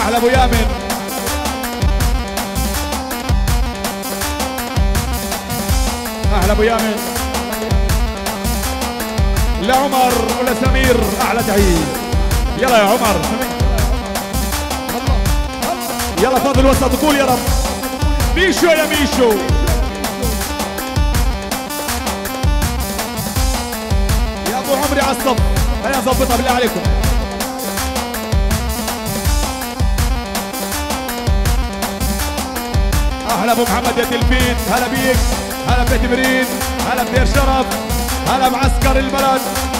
احلى ابو يامن. احلى ابو يامن. لعمر ولا سمير احلى تحيه. يلا يا عمر. يلا فاضل وسط قول يا رب. ميشو يا ميشو. يا ابو عمري على الصف. هيا ظبطها بالله عليكم. احلى ابو محمد يا تلفين. هلا بيك. هلا بيت برين. هلا بدير شرف. هلا معسكر البلد.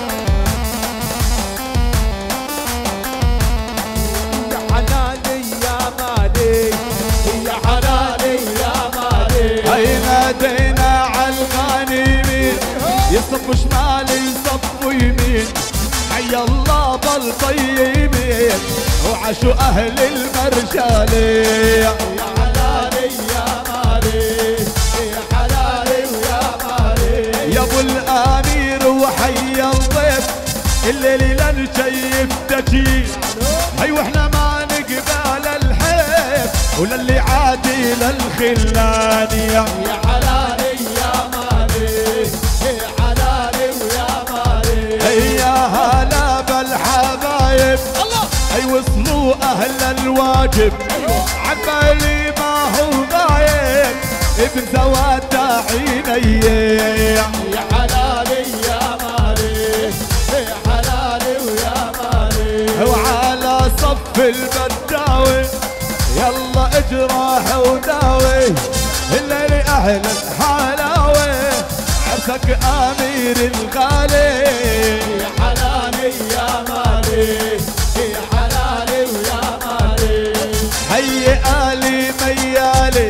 يا حلالي يا مالي يا حلالي يا مالي. هي نادينا عالغانمين يصفوا شمال يصفوا يمين. حي الله بالطيبين وعاشوا اهل المرجالي. يا حلالي يا مالي يا حلالي ويا مالي. يا ابو الامير وحي الضيف الليل لنشيف تجي. هي واحنا ما نقبل الحيف وللي عادي للخلان. يا حلالي يا مالي يا حلالي ويا مالي. يا هلا بالحبايب الله. اي وصلوا اهل الواجب. عبالي ما هو غايب ابن زوات عيني. يا حلالي يا مالي يا حلالي ويا مالي. وعلى صف البداوي يلا اجراح وداوي. الليل اهل الحلاوي عرسك امير الغالي. يا حلالي يا مالي يا حلالي ويا مالي. حي آلي ميالي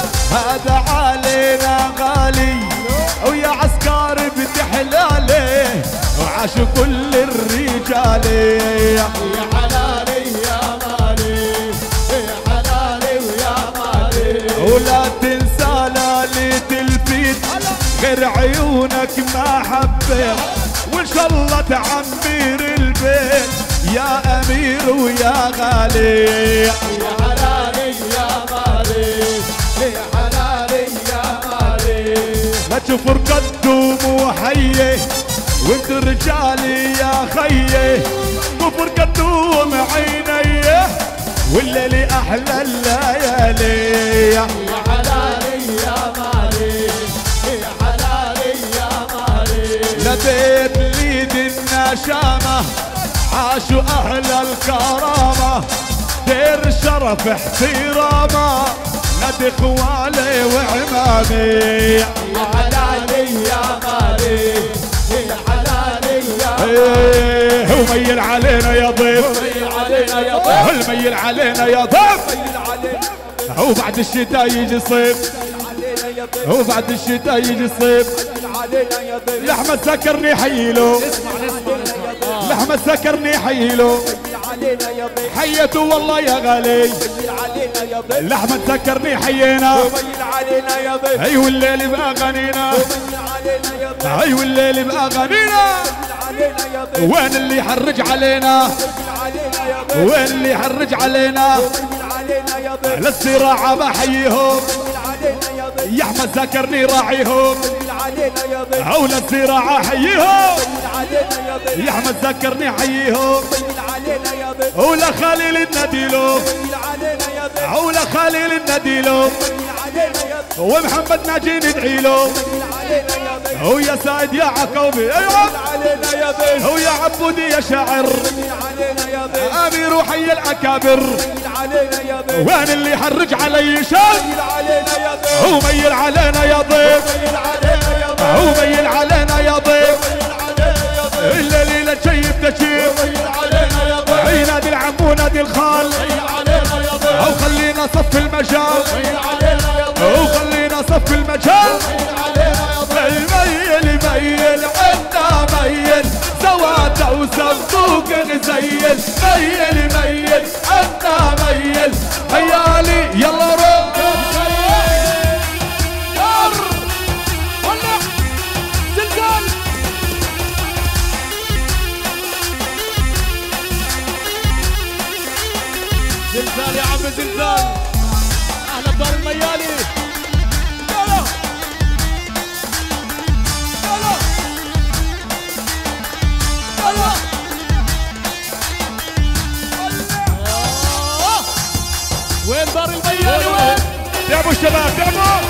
هذا علينا غالي. ويا عسكر بتحلالي وعاشوا كل الرجال. يا حلالي يا مالي يا حلالي ويا مالي. ولا تنسى ليلة الفيت غير عيونك ما حبيت. وان شاء الله تعمير البيت يا امير ويا غالي. يا حلالي يا مالي يا حلالي يا مالي. لا تشوفوا رقدوا مو حيه وانت رجالي يا خيه. كفر قدوم عينيه والليل احلى الليالي. يا حلالي يا مالي يا حلالي يا مالي. لبيت ليد النشامه عاشوا اهل الكرامه. دير شرف احترامه نادي خوالي وعمامي. يا حلالي يا مالي يا حلالي يا ايه وميل علينا يا ضيف. ميل علينا يا ضيف. الميل علينا يا ضيف. ميل علينا وبعد الشتاء يجي صيف. علينا يا ضيف. وبعد الشتاء يجي صيف. ميل علينا يا ضيف. لحمة سكرني حيله. اسمع لحمة سكرني حيله. ميل علينا يا ضيف. حيته والله يا غالي. ميل علينا يا ضيف. لحمة سكرني حيينا. ميل علينا يا ضيف. اي والليل باغانينا. ميل علينا يا ضيف. اي والليل باغانينا. ميل علينا يا ضيف. وين اللي يحرج علينا. ميل علينا يا ضيف. وين اللي يحرج علينا. ميل علينا يا ضيف. للصراعة بحييهم. ميل علينا يا ضيف. يا احمد ذكرني راعيهم. ميل علينا يا ضيف. عول الزراعة حييهم. ميل علينا يا ضيف. يا احمد ذكرني حييهم. ميل علينا يا ضيف. ولا خليل النديلو. ميل علينا يا ضيف. عول خليل النديلو. ميل علينا يا ضيف. ومحمد ناجي ندعي له. ميل علينا يا ضيف. ويا سعد يا عقوبي. ايوه ميل علينا يا ضيف. ويا عبودي يا شاعر. ميل علينا يا ضيف. امير وحي الاكابر. ميل علينا يا ضيف. وين اللي يحرج علي شان. ميل علينا يا ضيف. هو ميل علينا يا ضيف. ميل علينا يا ضيف. هو ميل علينا يا ضيف. ميل علينا يا ضيف. الليل تشيب تشيب. ميل علينا يا ضيف. نادي العم ونادي الخال. ميل علينا يا ضيف. او خلينا صف المجال. ميل علينا يا ضيف. او خلينا صف المجال. ميل علينا يا ضيف. الميل ميل عنا ميل زواته وصندوق غزيل. ميل ميل عنا ميل. هيالي يلا روح. زلزال يا عم زلزال. اهلا بدار الميالي. يلا يلا يلا. وين دار الميالي وين؟ تعبوا الشباب تعبوا.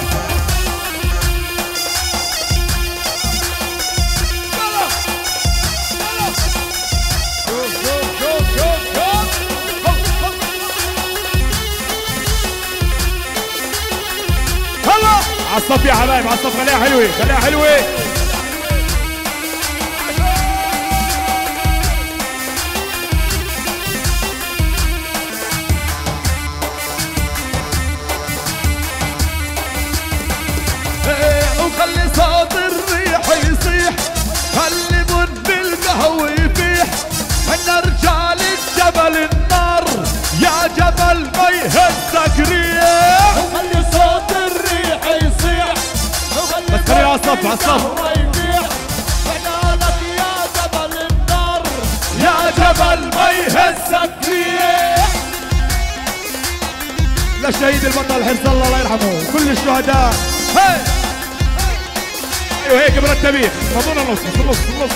عالصف يا حبايب عالصف. خليها حلوه خليها حلوه. وخلي صوت الريح يصيح. خلي بن بالقهوة يفيح. احنا رجال الجبل النار. يا جبل ما يهزك ريح. وخلي صوت الريح يصيح. بس خليها عالصف عالصف. احنا لك يا جبل النار. يا جبل ما يهزك ريح. للشهيد البطل حرص الله يرحمه كل الشهداء. هي ايوه هيك مرتبين. فضونا نص نص نص.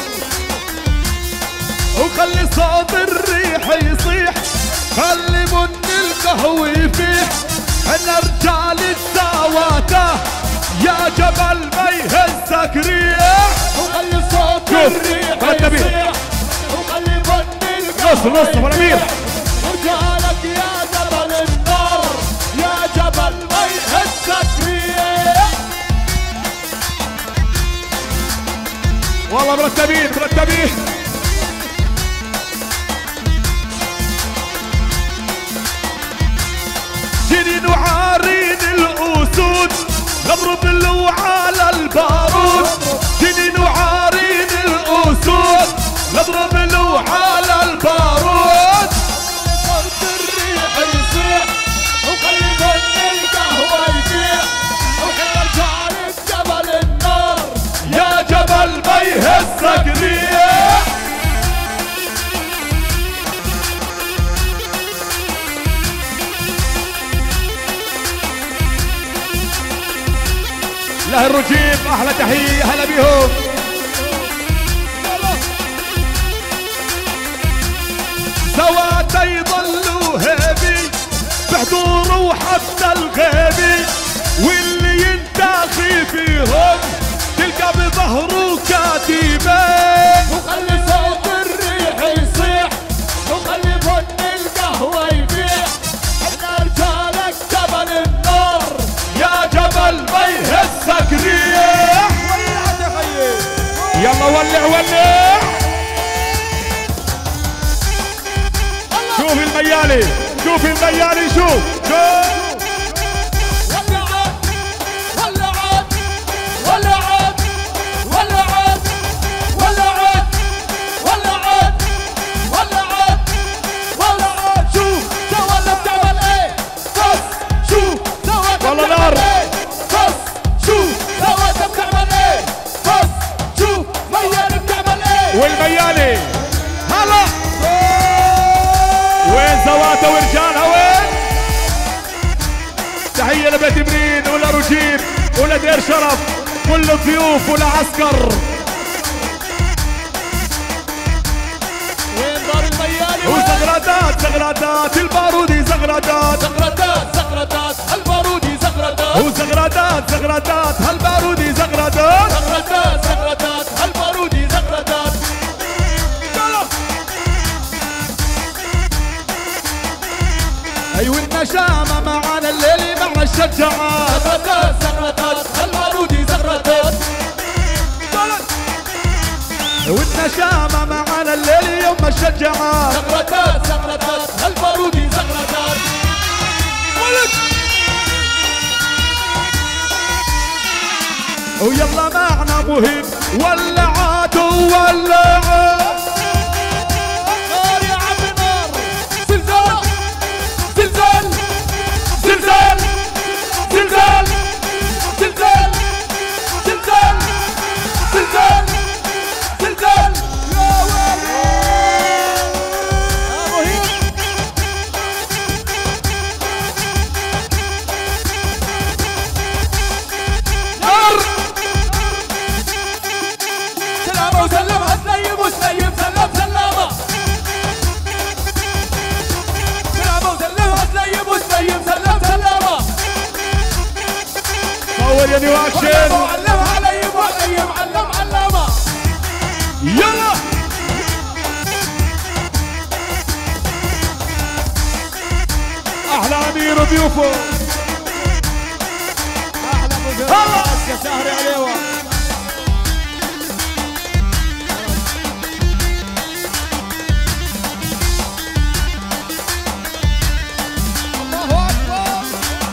وخلي صوت الريح يصيح. خلي بن القهوة يفيح. احنا رجال السواته. يا جبل ما يهزك ريح. وخلي صوت شوف، الريح مرتبين. يصيح. وخلي بن نص نص منامير. رجالك يا جبل النار. يا جبل ما يهزك ريح. والله مرتبين مرتبين. جنين وعارين الأسود. نضرب على البارود. جنين وعارين الأسود. نضرب على البارود. صوت الريح يصيح. وخلي بن القهوة يفيح. وخلي رجالك جبل النار. يا جبل ما يهزك ريح. له الرجيم احلى تحيه. هلا بيهم. سواته يضلوا هيبي بحضور وحتى الغيبي. واللي ينتاخي فيهم تلقى بظهره كاتبين. وخلي صوت الريح يصيح. وخلي بن القهوة يفيح. احنا رجالك جبل النار. يا جبل ما يهزك ريح. يلا ولع ولع. شوف الميالي شوف الميالي شوف شوف. ولعت ولعت ولعت ولعت ولعت ولعت ولعت. شوف سوا بتعمل ايه. بس شوف سوا والله نار. بتعمل ايه. بس شوف سوا بتعمل ايه. بس شوف ميالي بتعمل ايه. والميالي هلا وين زواته ورجالها وين؟ تحية لبيت برين ولا رجيب ولا دير شرف. كل الضيوف ولا عسكر. وين دار الميالي. وزغرادات زغرادات البارودي زغرادات. زغرتات زغرتات البارودي زغرتات. وزغرادات زغرادات هالبارودي زغرادات. زغرتات زغرتات البارودي زغرتات. ايوه النشامة معانا الليل مع الشجاعات. زغرتات زغرتات البارودي زغرتات. والنشامة معانا الليل يوم الشجاعات. زغرتات زغرتات البارودي زغرتات. ويلا معنا مهم ولعات وولعات. نار يا عم نار. زلزال زلزال زلزال زلزال زلزال زلزال زلزال زلزال. يا ويلي يا مهيب. امير ضيوفه احلى ابو فراس يا سهر عليوه. الله اكبر.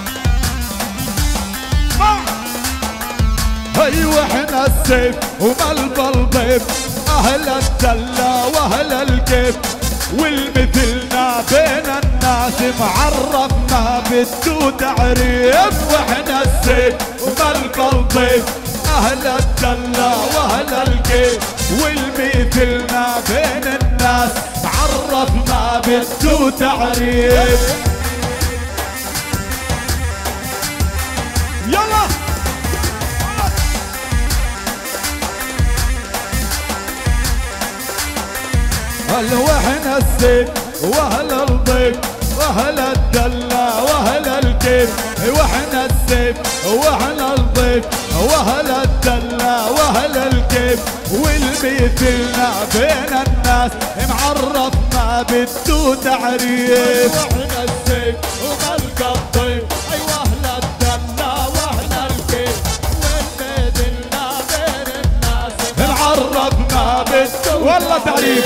ايوه احنا السيف وملبى الضيف، اهل الدلة واهل الكيف، والمثلنا بين الناس معرفنا بده تعريف. واحنا السيف وملبى الضيف، اهل الدلة واهل الكيف، والمثلنا بين الناس عرفنا بده تعريف. يلا واحنا السيف واهل الضيف، واهل الدلة واهل الكيف، واحنا السيف واهل الضيف، واهل الدلة واهل الكيف، والمثلنا بين الناس معرفنا بده تعريف. واحنا السيف وملقى الضيف، ايوه اهل الدلة واهل الكيف، والمثلنا بين الناس معرفنا بده والله تعريف.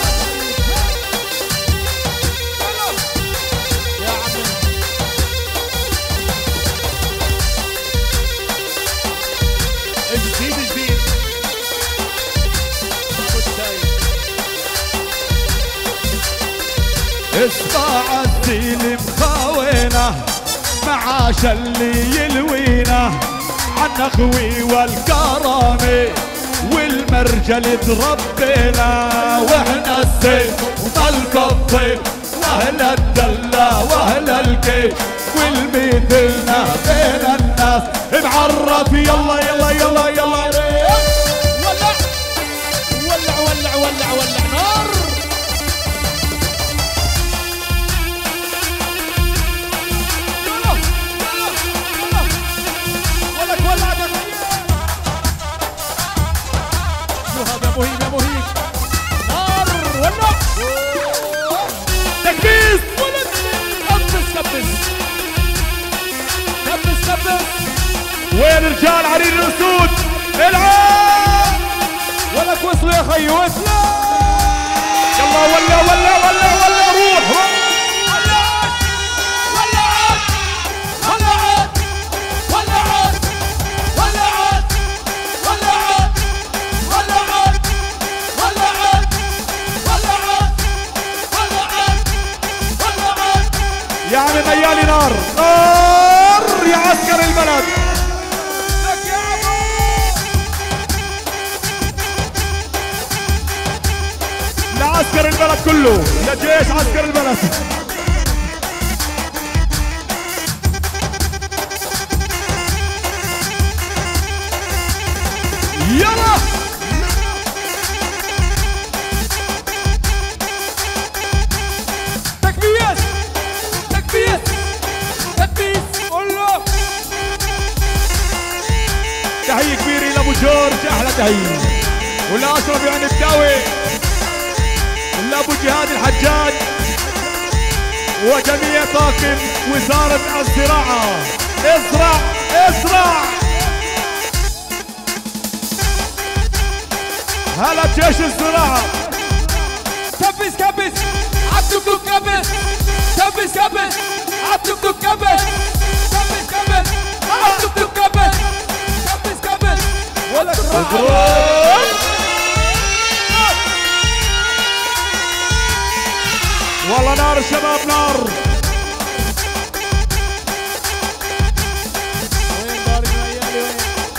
اسمع الزين مخاوينا معاش اللي يلوينا، عن اخوي والكرامه والمرجل تربينا. واحنا السيف وملقى الضيف، واهل الدلة واهل الكيف، والمثلنا بين الناس معرف. يلا يلا يلا يلا ولع ولع ولع ولع ولع نار. مهيب يا مهيب نار ولع. تكبيس كبس كبس كبس كبس. وين رجال عرين الاسود؟ العب ولك وصلوا يا خيي وصلوا. يلا ولا ولا ولا ولا روح. يعني ميالي نار نار يا عسكر البلد. لك يا عمو. لعسكر البلد كله، يا جيش عسكر البلد. يلا تحية كبيرة لأبو جورج، أحلى تحية، ولأشرف يعني الداوي، ولأبو جهاد الحجاج، وجميع طاقم وزارة الزراعة. ازرع ازرع. هلا بجيش الزراعة. كبس كبس عالدكدك كبس كبس كبس عالدكدك كبس كبس كبس عالدكدك كبس كبس كبس. ولك والله نار الشباب نار. وين دارك ليالي وين؟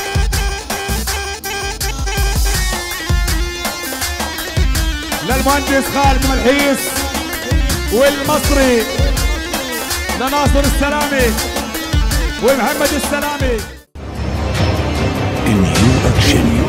للمهندس خالد ملحيس والمصري لناصر السلامي ومحمد السلامي. In you action.